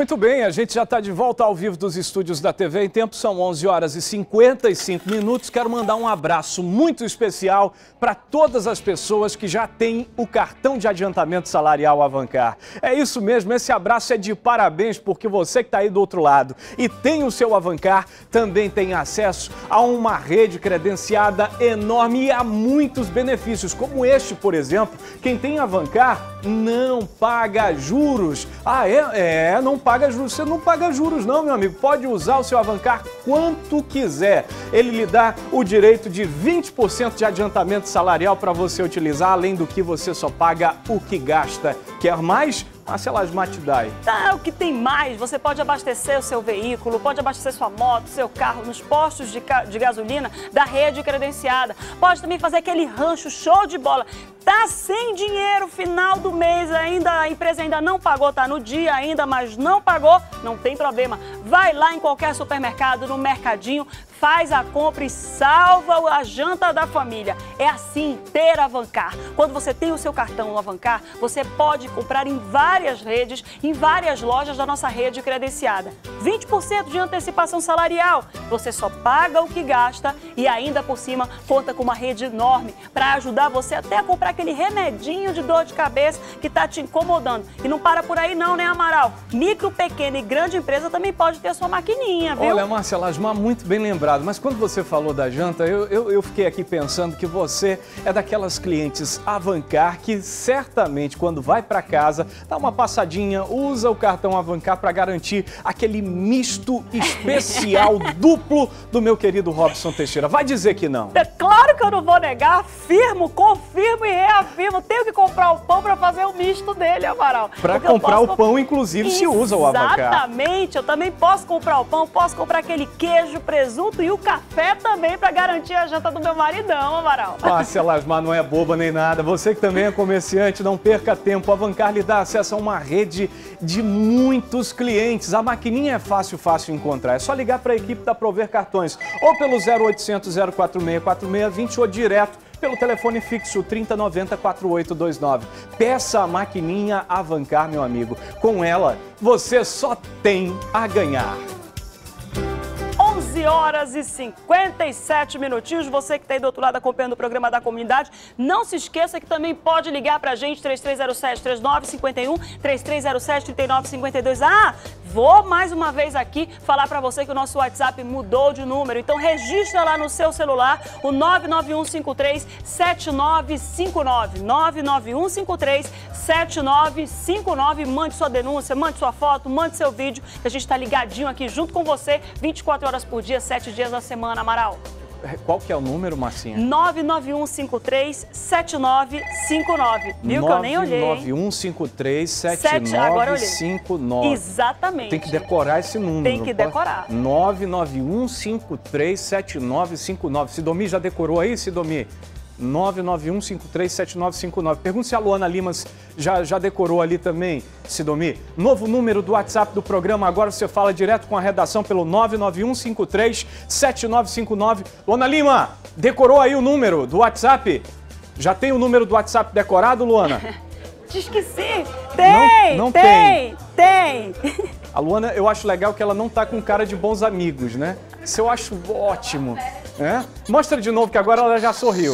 Muito bem, a gente já está de volta ao vivo dos estúdios da TV em tempo, são 11 horas e 55 minutos. Quero mandar um abraço muito especial para todas as pessoas que já têm o cartão de adiantamento salarial Avancar. É isso mesmo, esse abraço é de parabéns, porque você que está aí do outro lado e tem o seu Avancar, também tem acesso a uma rede credenciada enorme e a muitos benefícios, como este, por exemplo. Quem tem Avancar não paga juros. Ah, não paga juros. Você não paga juros não, meu amigo. Pode usar o seu Avancar quanto quiser. Ele lhe dá o direito de 20% de adiantamento salarial para você utilizar, além do que você só paga o que gasta. Quer mais? Marcela Asmar te dá aí. Tá, o que tem mais? Você pode abastecer o seu veículo, pode abastecer sua moto, seu carro nos postos de gasolina da rede credenciada. Pode também fazer aquele rancho show de bola. Tá sem dinheiro, final do mês ainda, a empresa ainda não pagou, tá no dia ainda, mas não pagou, não tem problema. Vai lá em qualquer supermercado, no mercadinho, faz a compra e salva a janta da família. É assim, ter Avancar. Quando você tem o seu cartão no Avancar, você pode comprar em várias redes, em várias lojas da nossa rede credenciada. 20% de antecipação salarial. Você só paga o que gasta e ainda por cima conta com uma rede enorme para ajudar você até a comprar aquele remedinho de dor de cabeça que está te incomodando. E não para por aí não, né, Amaral? Micro, pequena e grande empresa também pode ter a sua maquininha, viu? Olha, Marcela Asmar, muito bem lembrado. Mas quando você falou da janta, eu fiquei aqui pensando que você é daquelas clientes Avancar que certamente quando vai para casa, dá uma passadinha, usa o cartão Avancar para garantir aquele misto especial duplo do meu querido Robson Teixeira. Vai dizer que não. É claro que eu não vou negar, afirmo, confirmo e reafirmo. Tenho que comprar o pão para fazer o misto dele, Amaral. Para comprar o pão, inclusive, se usa o Avancar. Exatamente, eu também posso comprar o pão, posso comprar aquele queijo, presunto e o café também para garantir a janta do meu maridão, Amaral. Marcela Asmar não é boba nem nada. Você que também é comerciante, não perca tempo. O Avancar lhe dá acesso a uma rede de muitos clientes. A maquininha é fácil encontrar. É só ligar para a equipe da Prover Cartões ou pelo 0800 046 4620 ou direto pelo telefone fixo 3090 4829. Peça a maquininha Avancar, meu amigo. Com ela, você só tem a ganhar. 11 horas e 57 minutinhos. Você que está aí do outro lado acompanhando o programa da comunidade, não se esqueça que também pode ligar para a gente, 3307-3951, 3307-3952. Ah, vou mais uma vez aqui falar para você que o nosso WhatsApp mudou de número. Então registra lá no seu celular o 99153-7959. 99153-7959. Mande sua denúncia, mande sua foto, mande seu vídeo, que a gente está ligadinho aqui junto com você, 24 horas por dia, 7 dias na semana, Amaral. Qual que é o número, Marcinha? 99153-7959. Viu que eu nem olhei, hein? 99153-7959. Exatamente. Tem que decorar esse número. Tem que decorar. 99153-7959. Sidomi já decorou aí, Sidomi? 99153-7959. Pergunta se a Luana Limas já decorou ali também, Sidomi. Novo número do WhatsApp do programa, agora você fala direto com a redação pelo 99153-7959. Luana Lima, decorou aí o número do WhatsApp? Já tem o número do WhatsApp decorado, Luana? Te esqueci. Tem, não tem. A Luana, eu acho legal que ela não tá com cara de bons amigos, né? Isso eu acho ótimo. É? Mostra de novo que agora ela já sorriu.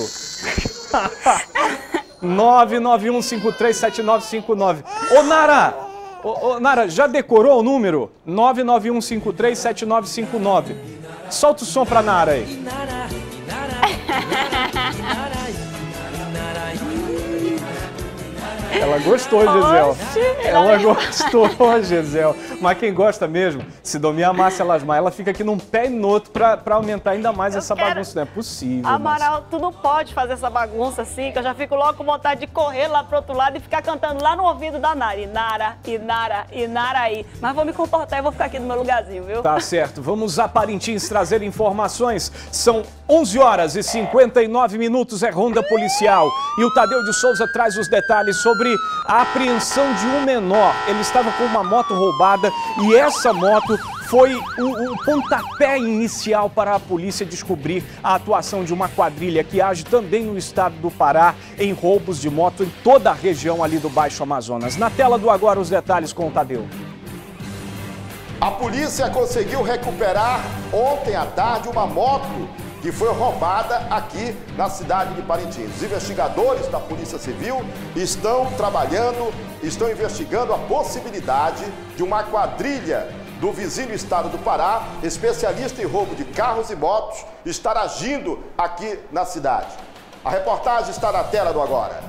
99153-7959. Ô, Nara! Nara, já decorou o número? 99153-7959. Solta o som pra Nara aí. Ela gostou, Gisel. Ela gostou, Gisel. Mas quem gosta mesmo, Sidomi, a Marcela Asmar, ela fica aqui num pé e no outro pra aumentar ainda mais essa bagunça. Não é possível. Amaral, tu não pode fazer essa bagunça assim, que eu já fico logo com vontade de correr lá pro outro lado e ficar cantando lá no ouvido da Nara. Inara, Inara, Inaraí. Mas vou me comportar e vou ficar aqui no meu lugarzinho, viu? Tá certo. Vamos a Parintins trazer informações. São 11 horas e 59 minutos, é ronda policial. E o Tadeu de Souza traz os detalhes sobre a apreensão de um menor. Ele estava com uma moto roubada e essa moto foi o pontapé inicial para a polícia descobrir a atuação de uma quadrilha que age também no estado do Pará em roubos de moto em toda a região ali do Baixo Amazonas. Na tela do Agora os detalhes com o Tadeu. A polícia conseguiu recuperar ontem à tarde uma moto que foi roubada aqui na cidade de Parintins. Os investigadores da Polícia Civil estão trabalhando, estão investigando a possibilidade de uma quadrilha do vizinho estado do Pará, especialista em roubo de carros e motos, estar agindo aqui na cidade. A reportagem está na tela do agora.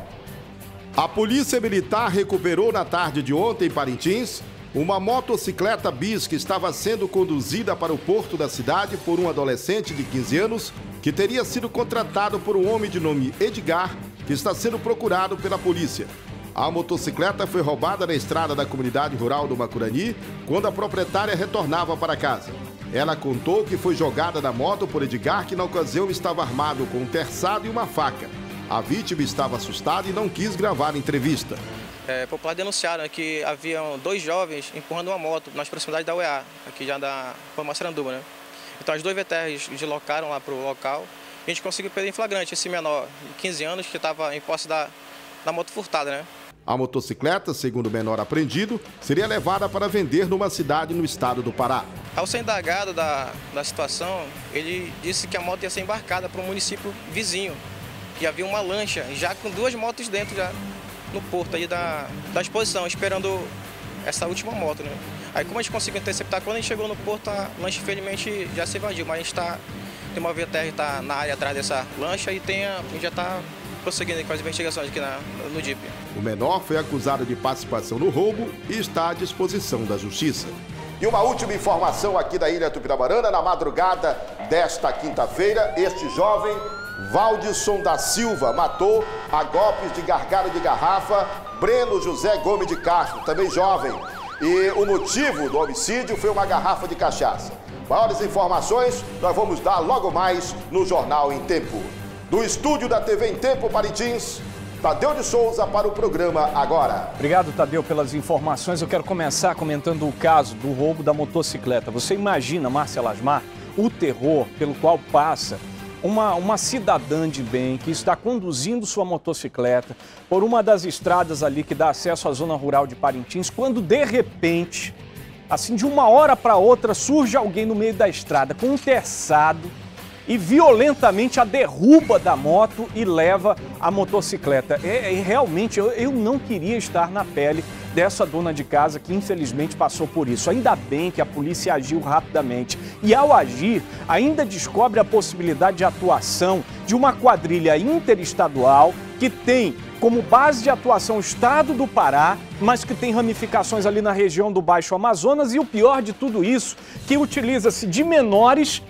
A Polícia Militar recuperou na tarde de ontem em Parintins uma motocicleta bis que estava sendo conduzida para o porto da cidade por um adolescente de 15 anos que teria sido contratado por um homem de nome Edgar, que está sendo procurado pela polícia. A motocicleta foi roubada na estrada da comunidade rural do Macurani quando a proprietária retornava para casa. Ela contou que foi jogada da moto por Edgar, que na ocasião estava armado com um terçado e uma faca. A vítima estava assustada e não quis gravar a entrevista. Populares denunciaram que haviam 2 jovens empurrando uma moto nas proximidades da UEA, aqui já da Massaranduba, né? Então as 2 VTRs deslocaram lá para o local e a gente conseguiu pegar em flagrante esse menor de 15 anos que estava em posse da moto furtada, né? A motocicleta, segundo o menor apreendido, seria levada para vender numa cidade no estado do Pará. Ao ser indagado da situação, ele disse que a moto ia ser embarcada para um município vizinho, que havia uma lancha já com 2 motos dentro já no porto aí da exposição, esperando essa última moto, né? Aí como a gente conseguiu interceptar, quando a gente chegou no porto, a lancha infelizmente já se evadiu, mas a gente tem uma VTR tá na área atrás dessa lancha e a gente já está prosseguindo com as investigações aqui no DIP. O menor foi acusado de participação no roubo e está à disposição da justiça. E uma última informação aqui da Ilha Tupirabarana, na madrugada desta quinta-feira, este jovem Valdisson da Silva matou a golpes de gargalo de garrafa Breno José Gomes de Castro, também jovem. E o motivo do homicídio foi uma garrafa de cachaça. Maiores informações nós vamos dar logo mais no Jornal em Tempo. Do estúdio da TV em Tempo Parintins, Tadeu de Souza para o programa Agora. Obrigado, Tadeu, pelas informações. Eu quero começar comentando o caso do roubo da motocicleta. Você imagina, Márcia Lasmar, o terror pelo qual passa uma cidadã de bem que está conduzindo sua motocicleta por uma das estradas ali que dá acesso à zona rural de Parintins, quando de repente, assim de uma hora para outra, surge alguém no meio da estrada com um terçado e violentamente a derruba da moto e leva a motocicleta. Realmente, eu não queria estar na pele dessa dona de casa que infelizmente passou por isso. Ainda bem que a polícia agiu rapidamente e ao agir ainda descobre a possibilidade de atuação de uma quadrilha interestadual que tem como base de atuação o estado do Pará, mas que tem ramificações ali na região do Baixo Amazonas e o pior de tudo isso, que utiliza-se de menores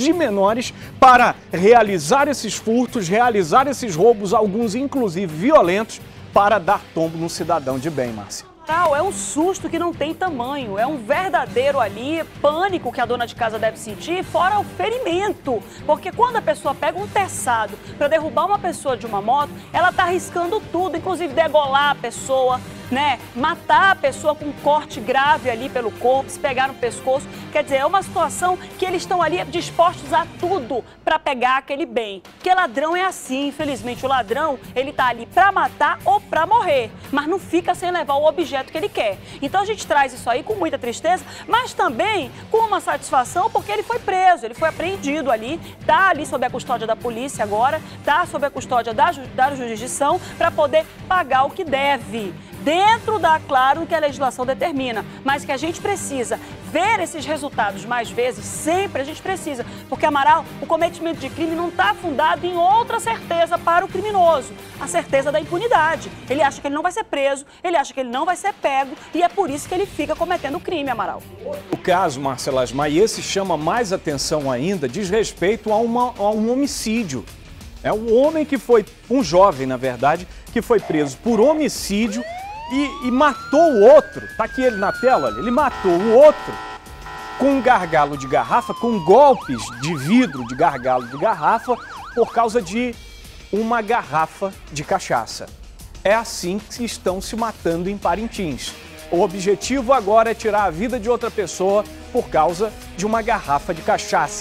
para realizar esses furtos, realizar esses roubos, alguns inclusive violentos, para dar tombo no cidadão de bem, Márcia. É um susto que não tem tamanho, é um verdadeiro ali pânico que a dona de casa deve sentir, fora o ferimento. Porque quando a pessoa pega um terçado para derrubar uma pessoa de uma moto, ela está arriscando tudo, inclusive degolar a pessoa, né? Matar a pessoa com um corte grave ali pelo corpo, se pegar no pescoço. Quer dizer, é uma situação que eles estão ali dispostos a tudo para pegar aquele bem. Porque ladrão é assim, infelizmente. O ladrão, ele tá ali para matar ou para morrer, mas não fica sem levar o objeto que ele quer. Então a gente traz isso aí com muita tristeza, mas também com uma satisfação, porque ele foi preso, ele foi apreendido ali, tá ali sob a custódia da polícia agora, tá sob a custódia da jurisdição para poder pagar o que deve. Dentro claro, que a legislação determina, mas que a gente precisa ver esses resultados mais vezes, sempre a gente precisa, porque, Amaral, o cometimento de crime não está fundado em outra certeza para o criminoso, a certeza da impunidade. Ele acha que ele não vai ser preso, ele acha que ele não vai ser pego e é por isso que ele fica cometendo crime, Amaral. O caso, Márcia Lasmar, e esse chama mais atenção ainda, diz respeito a um homicídio. É um homem que foi, um jovem, na verdade, que foi preso por homicídio e matou o outro, tá aqui ele na tela, ele matou o outro com um gargalo de garrafa, com golpes de vidro de gargalo de garrafa por causa de uma garrafa de cachaça. É assim que estão se matando em Parintins. O objetivo agora é tirar a vida de outra pessoa por causa de uma garrafa de cachaça.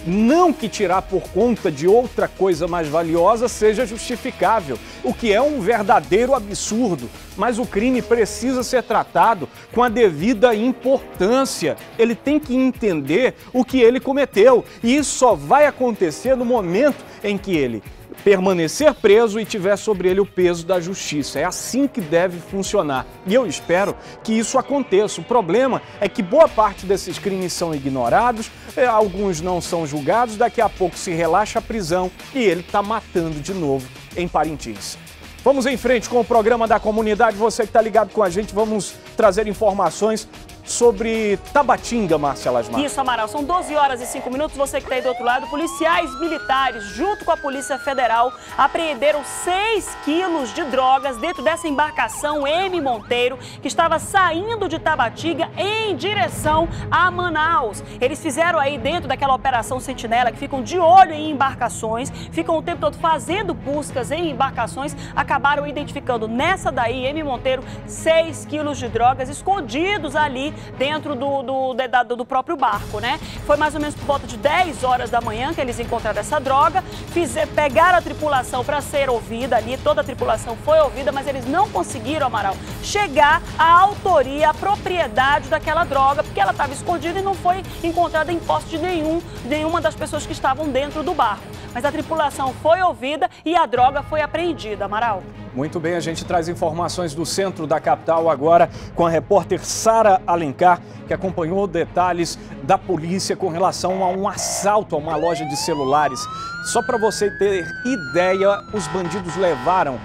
Não que tirar por conta de outra coisa mais valiosa seja justificável, o que é um verdadeiro absurdo. Mas o crime precisa ser tratado com a devida importância. Ele tem que entender o que ele cometeu. E isso só vai acontecer no momento em que ele permanecer preso e tiver sobre ele o peso da justiça. É assim que deve funcionar. E eu espero que isso aconteça. O problema é que boa parte desses crimes são ignorados, alguns não são julgados, daqui a pouco se relaxa a prisão e ele está matando de novo em Parintins. Vamos em frente com o programa da comunidade. Você que está ligado com a gente, vamos trazer informações sobre Tabatinga, Márcia Lasmar. Isso, Amaral. São 12 horas e 5 minutos. Você que está aí do outro lado, policiais militares, junto com a Polícia Federal, apreenderam 6 quilos de drogas dentro dessa embarcação M. Monteiro, que estava saindo de Tabatinga em direção a Manaus. Eles fizeram aí dentro daquela operação Sentinela, que ficam de olho em embarcações, ficam o tempo todo fazendo buscas em embarcações, acabaram identificando nessa daí, M. Monteiro, 6 quilos de drogas escondidos ali dentro do próprio barco, né? Foi mais ou menos por volta de 10 horas da manhã que eles encontraram essa droga, pegaram a tripulação para ser ouvida ali, toda a tripulação foi ouvida, mas eles não conseguiram, Amaral, chegar à autoria, à propriedade daquela droga, porque ela estava escondida e não foi encontrada em posse de nenhuma das pessoas que estavam dentro do barco. Mas a tripulação foi ouvida e a droga foi apreendida, Amaral. Muito bem, a gente traz informações do centro da capital agora com a repórter Sara Alencar, que acompanhou detalhes da polícia com relação a um assalto a uma loja de celulares. Só para você ter ideia, os bandidos levaram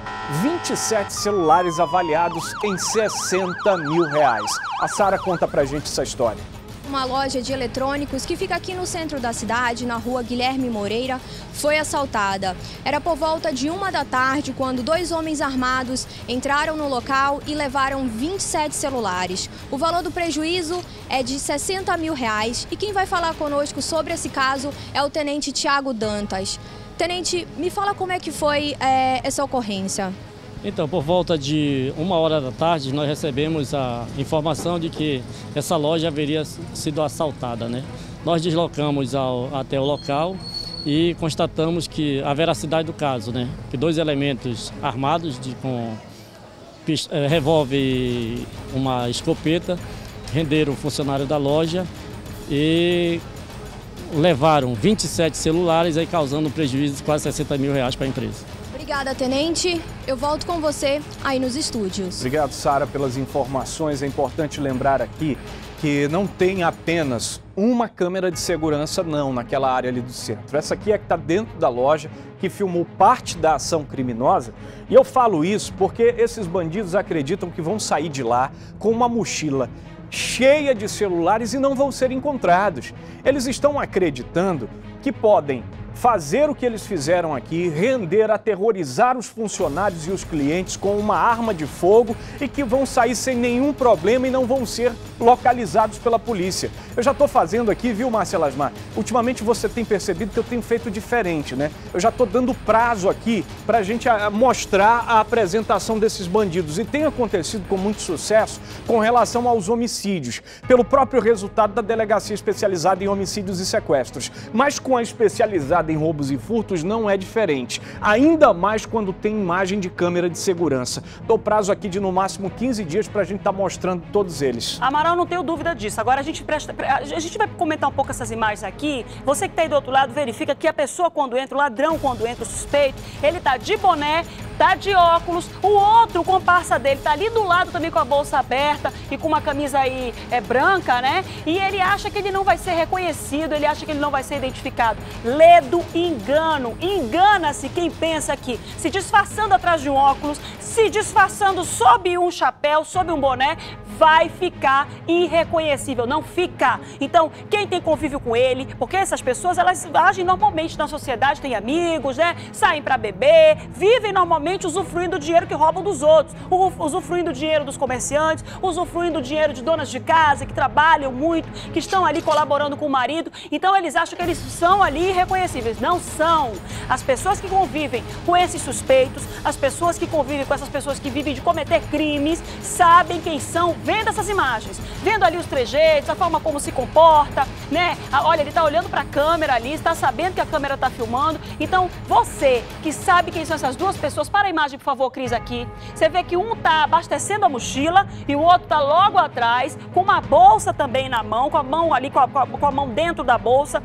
27 celulares avaliados em R$60 mil. A Sara conta pra gente essa história. Uma loja de eletrônicos que fica aqui no centro da cidade, na rua Guilherme Moreira, foi assaltada. Era por volta de 1 da tarde quando 2 homens armados entraram no local e levaram 27 celulares. O valor do prejuízo é de R$60 mil e quem vai falar conosco sobre esse caso é o Tenente Tiago Dantas. Tenente, me fala como é que foi essa ocorrência. Então, por volta de 1 hora da tarde, nós recebemos a informação de que essa loja haveria sido assaltada, né? Nós deslocamos até o local e constatamos que a veracidade do caso, né? Que 2 elementos armados com revólver e uma escopeta renderam o funcionário da loja e levaram 27 celulares, aí causando um prejuízo de quase R$60 mil para a empresa. Obrigada, Tenente. Eu volto com você aí nos estúdios. Obrigado, Sara, pelas informações. É importante lembrar aqui que não tem apenas uma câmera de segurança, não, naquela área ali do centro. Essa aqui é que está dentro da loja, que filmou parte da ação criminosa. E eu falo isso porque esses bandidos acreditam que vão sair de lá com uma mochila cheia de celulares e não vão ser encontrados. Eles estão acreditando que podem fazer o que eles fizeram aqui, render, aterrorizar os funcionários e os clientes com uma arma de fogo e que vão sair sem nenhum problema e não vão ser localizados pela polícia. Eu já estou fazendo aqui, viu, Márcia Lasmar? Ultimamente você tem percebido que eu tenho feito diferente, né? Eu já estou dando prazo aqui para a gente mostrar a apresentação desses bandidos e tem acontecido com muito sucesso com relação aos homicídios, pelo próprio resultado da Delegacia Especializada em Homicídios e Sequestros. Mas com a especializada em roubos e furtos não é diferente, ainda mais quando tem imagem de câmera de segurança. Dou prazo aqui de no máximo 15 dias para a gente estar mostrando todos eles. Amaral, não tenho dúvida disso. Agora a gente vai comentar um pouco essas imagens aqui. Você que está aí do outro lado, verifica que a pessoa quando entra, o ladrão quando entra, o suspeito, ele tá de boné, tá de óculos, o outro, o comparsa dele, tá ali do lado também com a bolsa aberta e com uma camisa aí branca, né? E ele acha que ele não vai ser reconhecido, ele acha que ele não vai ser identificado. Ledo engano. Engana-se quem pensa que se disfarçando atrás de um óculos, se disfarçando sob um chapéu, sob um boné, vai ficar irreconhecível. Não fica. Então, quem tem convívio com ele, porque essas pessoas, elas agem normalmente na sociedade, têm amigos, né? Saem pra beber, vivem normalmente usufruindo do dinheiro que roubam dos outros, usufruindo do dinheiro dos comerciantes, usufruindo do dinheiro de donas de casa que trabalham muito, que estão ali colaborando com o marido. Então, eles acham que eles são ali irreconhecíveis. Não são. As pessoas que convivem com esses suspeitos, as pessoas que convivem com essas pessoas que vivem de cometer crimes, sabem quem são, vendo essas imagens, vendo ali os trejeitos, a forma como se comporta, né? Olha, ele está olhando para a câmera ali, está sabendo que a câmera está filmando. Então, você que sabe quem são essas duas pessoas, para a imagem, por favor, Cris, aqui. Você vê que um está abastecendo a mochila e o outro está logo atrás, com uma bolsa também na mão, com a mão ali, com a mão dentro da bolsa.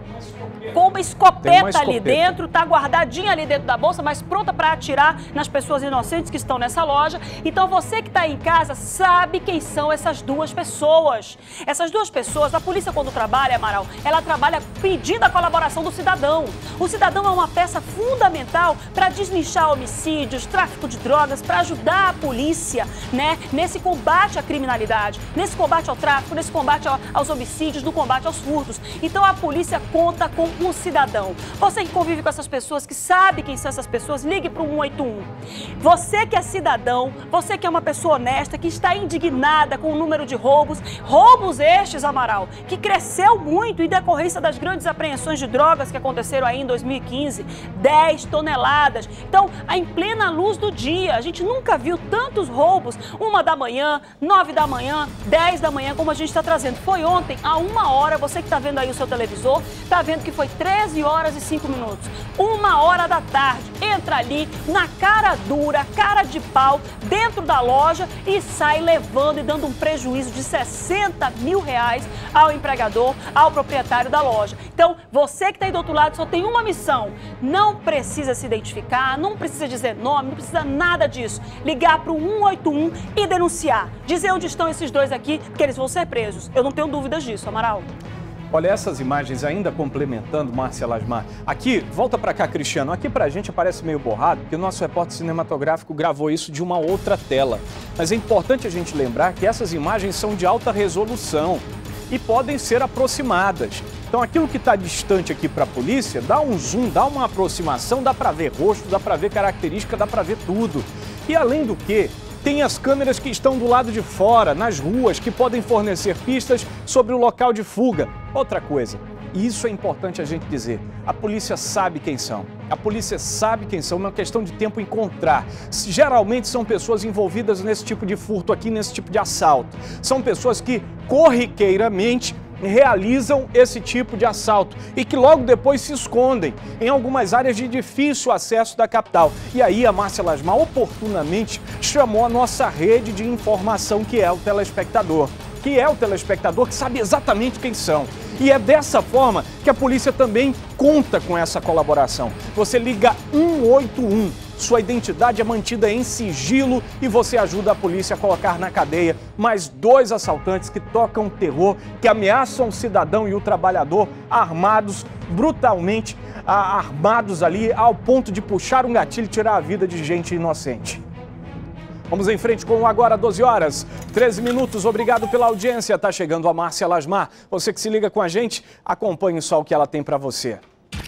Com uma escopeta ali dentro, tá guardadinha ali dentro da bolsa, mas pronta para atirar nas pessoas inocentes que estão nessa loja. Então você que está aí em casa sabe quem são essas duas pessoas. Essas duas pessoas, a polícia quando trabalha, Amaral, ela trabalha pedindo a colaboração do cidadão. O cidadão é uma peça fundamental para deslinchar homicídios, tráfico de drogas, para ajudar a polícia, né, nesse combate à criminalidade, nesse combate ao tráfico, nesse combate aos homicídios, no combate aos furtos. Então a polícia conta com um cidadão. Você que convive com essas pessoas, que sabe quem são essas pessoas, ligue para o 181. Você que é cidadão, você que é uma pessoa honesta, que está indignada com o número de roubos estes, Amaral, que cresceu muito em decorrência das grandes apreensões de drogas que aconteceram aí em 2015, 10 toneladas. Então, em plena luz do dia, a gente nunca viu tantos roubos, 1 da manhã, 9 da manhã, 10 da manhã, como a gente está trazendo. Foi ontem, a 1 hora, você que está vendo aí o seu televisor, está vendo que foi 13 horas e 5 minutos. 1 hora da tarde, entra ali na cara dura, cara de pau, dentro da loja e sai levando e dando um prejuízo de R$60 mil ao empregador, ao proprietário da loja. Então, você que está aí do outro lado só tem uma missão. Não precisa se identificar, não precisa dizer nome, não precisa nada disso. Ligar para o 181 e denunciar. Dizer onde estão esses dois aqui, porque eles vão ser presos. Eu não tenho dúvidas disso, Amaral. Olha, essas imagens ainda complementando, Márcia Lasmar. Aqui, volta para cá, Cristiano. Aqui pra gente aparece meio borrado, porque o nosso repórter cinematográfico gravou isso de uma outra tela. Mas é importante a gente lembrar que essas imagens são de alta resolução e podem ser aproximadas. Então, aquilo que está distante aqui para a polícia, dá um zoom, dá uma aproximação, dá para ver rosto, dá para ver característica, dá para ver tudo. E além do que, tem as câmeras que estão do lado de fora, nas ruas, que podem fornecer pistas sobre o local de fuga. Outra coisa, e isso é importante a gente dizer, a polícia sabe quem são. A polícia sabe quem são, é uma questão de tempo encontrar. Geralmente são pessoas envolvidas nesse tipo de furto aqui, nesse tipo de assalto. São pessoas que corriqueiramente realizam esse tipo de assalto e que logo depois se escondem em algumas áreas de difícil acesso da capital. E aí a Márcia Lasmar oportunamente chamou a nossa rede de informação, que é o telespectador. Que sabe exatamente quem são. E é dessa forma que a polícia também conta com essa colaboração. Você liga 181. Sua identidade é mantida em sigilo e você ajuda a polícia a colocar na cadeia mais 2 assaltantes que tocam terror, que ameaçam o cidadão e o trabalhador, armados, brutalmente armados ali, ao ponto de puxar um gatilho e tirar a vida de gente inocente. Vamos em frente com agora 12 horas, 13 minutos. Obrigado pela audiência. Tá chegando a Márcia Lasmar. Você que se liga com a gente, acompanhe só o que ela tem para você.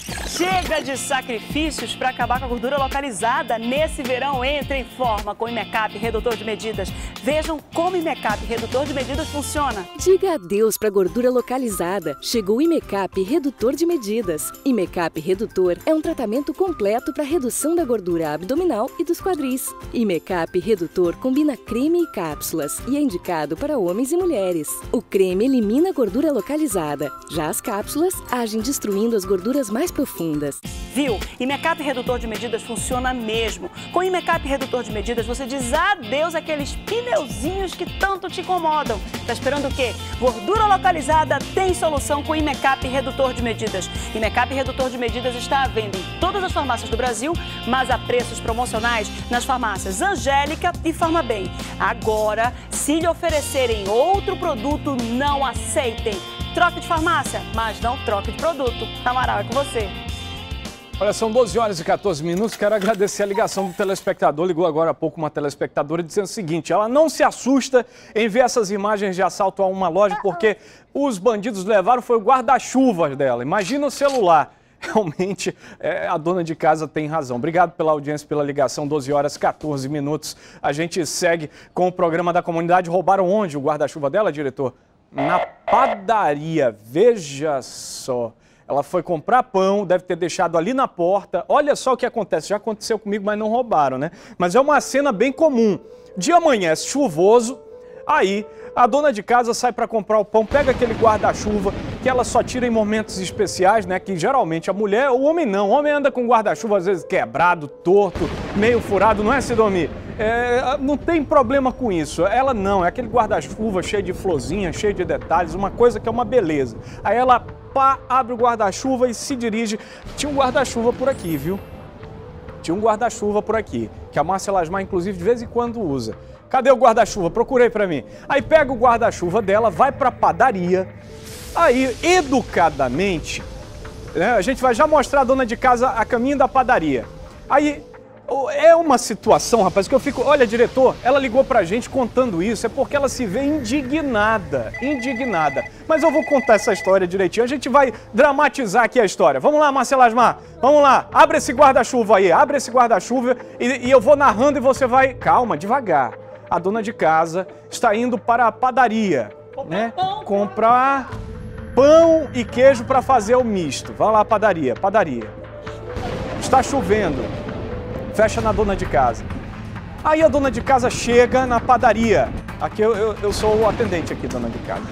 Chega de sacrifícios para acabar com a gordura localizada. Nesse verão, entre em forma com o Imecap Redutor de Medidas. Vejam como o Imecap Redutor de Medidas funciona. Diga adeus para a gordura localizada. Chegou o Imecap Redutor de Medidas. Imecap Redutor é um tratamento completo para redução da gordura abdominal e dos quadris. Imecap Redutor combina creme e cápsulas e é indicado para homens e mulheres. O creme elimina a gordura localizada. Já as cápsulas agem destruindo as gorduras mais profundas. Viu? Imecap Redutor de Medidas funciona mesmo. Com o Imecap Redutor de Medidas, você diz adeus àqueles pneuzinhos que tanto te incomodam. Tá esperando o quê? Gordura localizada tem solução com o Imecap Redutor de Medidas. Imecap Redutor de Medidas está à venda em todas as farmácias do Brasil, mas a preços promocionais nas farmácias Angélica e Farmabem. Agora, se lhe oferecerem outro produto, não aceitem. Troque de farmácia, mas não troque de produto. Amaral, é com você. Olha, são 12 horas e 14 minutos. Quero agradecer a ligação do telespectador. Ligou agora há pouco uma telespectadora dizendo o seguinte: ela não se assusta em ver essas imagens de assalto a uma loja porque os bandidos levaram foi o guarda-chuva dela. Imagina o celular. Realmente, a dona de casa tem razão. Obrigado pela audiência, pela ligação. 12 horas e 14 minutos. A gente segue com o programa da comunidade. Roubaram onde o guarda-chuva dela, diretor? Na padaria. Veja só. Ela foi comprar pão, deve ter deixado ali na porta. Olha só o que acontece. Já aconteceu comigo, mas não roubaram, né? Mas é uma cena bem comum. Dia amanhece chuvoso, aí a dona de casa sai para comprar o pão, pega aquele guarda-chuva, que ela só tira em momentos especiais, né? Que geralmente a mulher, o homem não. O homem anda com guarda-chuva às vezes quebrado, torto, meio furado, não é, Sidomi? Não tem problema com isso. Ela não, é aquele guarda-chuva cheio de florzinha, cheio de detalhes, uma coisa que é uma beleza. Aí ela, pá, abre o guarda-chuva e se dirige. Tinha um guarda-chuva por aqui, viu? Tinha um guarda-chuva por aqui, que a Márcia Lasmar, inclusive, de vez em quando usa. Cadê o guarda-chuva? Procurei pra mim. Aí pega o guarda-chuva dela, vai pra padaria. Aí, educadamente, né, a gente vai já mostrar a dona de casa a caminho da padaria. Aí, é uma situação, rapaz, que eu fico... Olha, diretor, ela ligou pra gente contando isso, é porque ela se vê indignada, indignada. Mas eu vou contar essa história direitinho, a gente vai dramatizar aqui a história. Vamos lá, Márcia Lasmar, vamos lá, abre esse guarda-chuva aí, abre esse guarda-chuva e eu vou narrando e você vai... Calma, devagar. A dona de casa está indo para a padaria, né? Comprar pão e queijo para fazer o misto. Vai lá, padaria, padaria. Está chovendo. Fecha na dona de casa. Aí a dona de casa chega na padaria. Aqui eu sou o atendente aqui, dona de casa.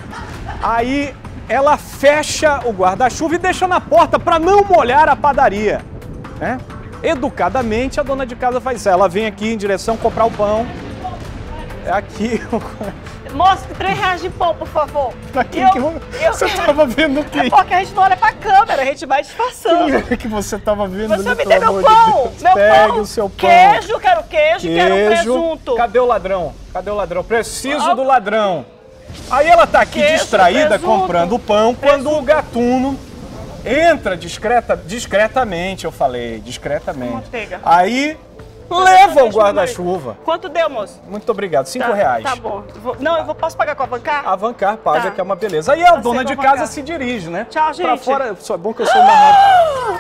Aí ela fecha o guarda-chuva e deixa na porta para não molhar a padaria, né? Educadamente a dona de casa faz isso. Ela vem aqui em direção comprar o pão. É aqui. Moço, R$3 de pão, por favor. Você estava vendo o quê? É porque a gente não olha pra câmera, a gente vai disfarçando. O que é que você estava vendo? Você me deu meu pão! Meu Pegue pão! O seu pão. Queijo, quero queijo, quero presunto. Cadê o ladrão? Cadê o ladrão? Preciso do ladrão. Aí ela tá aqui queijo, distraída presunto, comprando o pão, quando o gatuno entra discretamente, eu falei, discretamente. Manteiga. Aí... Leva o guarda-chuva. Quanto deu, moço? Muito obrigado, R$5. Tá bom. Posso pagar com a Avancar? A Avancar paga, que é uma beleza. Aí a dona de casa se dirige, né? Tchau, gente. Pra fora, só é bom que eu sou narrado.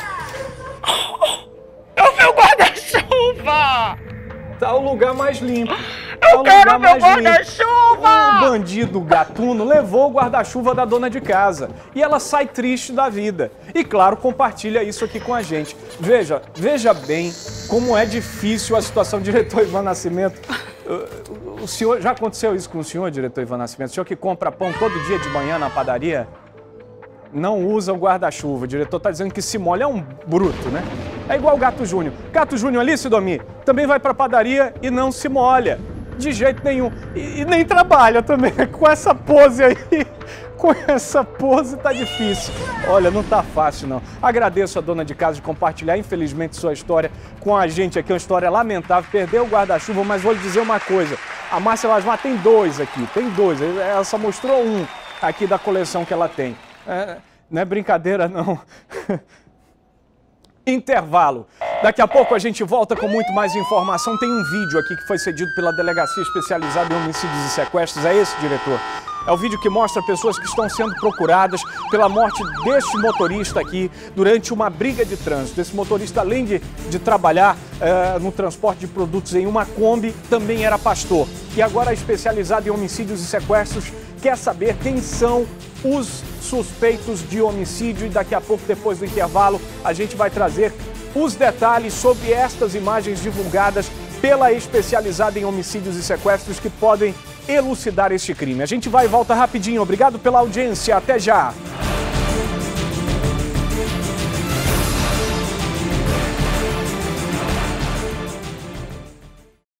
Eu vi o guarda-chuva! Tá o lugar mais limpo. Eu quero meu guarda-chuva! O bandido gatuno levou o guarda-chuva da dona de casa. E ela sai triste da vida. E claro, compartilha isso aqui com a gente. Veja bem como é difícil a situação. Diretor Ivan Nascimento, o senhor, já aconteceu isso com o senhor, diretor Ivan Nascimento? O senhor que compra pão todo dia de manhã na padaria, não usa o guarda-chuva. O diretor tá dizendo que se molha é um bruto, né? É igual o Gato Júnior. Gato Júnior ali, Sidomi, também vai pra padaria e não se molha. De jeito nenhum. E nem trabalha também. Com essa pose aí, com essa pose tá difícil. Olha, não tá fácil não. Agradeço a dona de casa de compartilhar, infelizmente, sua história com a gente aqui. É uma história lamentável. Perdeu o guarda-chuva, mas vou lhe dizer uma coisa. A Márcia Lasmar tem dois aqui, tem dois. Ela só mostrou um aqui da coleção que ela tem. Não é brincadeira, não. Intervalo. Daqui a pouco a gente volta com muito mais informação. Tem um vídeo aqui que foi cedido pela Delegacia Especializada em Homicídios e Sequestros. É esse, diretor? É o vídeo que mostra pessoas que estão sendo procuradas pela morte deste motorista aqui durante uma briga de trânsito. Esse motorista, além de trabalhar no transporte de produtos em uma Kombi, também era pastor. E agora, especializado em homicídios e sequestros, quer saber quem são os suspeitos de homicídio. E daqui a pouco, depois do intervalo, a gente vai trazer os detalhes sobre estas imagens divulgadas pela especializada em homicídios e sequestros que podem elucidar este crime. A gente vai e volta rapidinho. Obrigado pela audiência. Até já!